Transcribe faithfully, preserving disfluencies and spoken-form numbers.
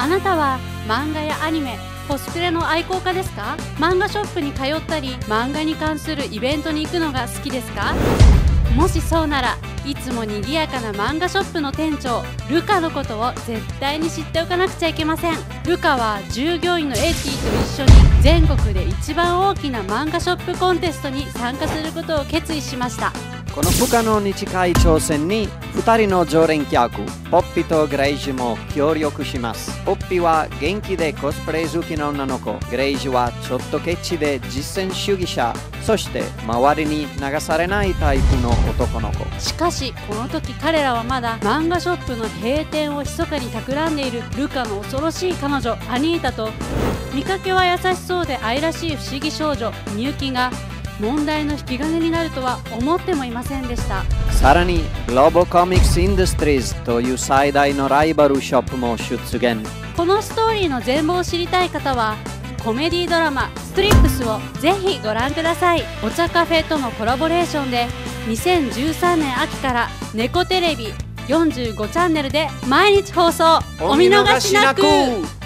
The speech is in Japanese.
なたは漫画やアニメ、コスプレの愛好家ですか？漫画ショップに通ったり、漫画に関するイベントに行くのが好きですか？もしそうなら、いつも賑やかな漫画ショップの店長ルカのことを絶対に知っておかなくちゃいけません。ルカは従業員のエッティと一緒に全国で一番大きな漫画ショップコンテストに参加することを決意しました。 この不可能に近い挑戦にふたりの常連客ポッピとグレイジも協力します。ポッピは元気でコスプレ好きな女の子、グレイジはちょっとケチで実践主義者、そして周りに流されないタイプの男の子。 しかしこの時彼らはまだ漫画ショップの閉店を密かに企んでいるルカの恐ろしい彼女アニータと、見かけは優しそうで愛らしい不思議少女ミユキが問題の引き金になるとは思ってもいませんでした。 さらにグローバルコミックスインダストリーズという最大のライバルショップも出現。 このストーリーの全貌を知りたい方はコメディドラマストリップスをぜひご覧ください。お茶カフェとのコラボレーションでにせんじゅうさんねん秋からネコテレビよんじゅうごチャンネルで毎日放送。お見逃しなく。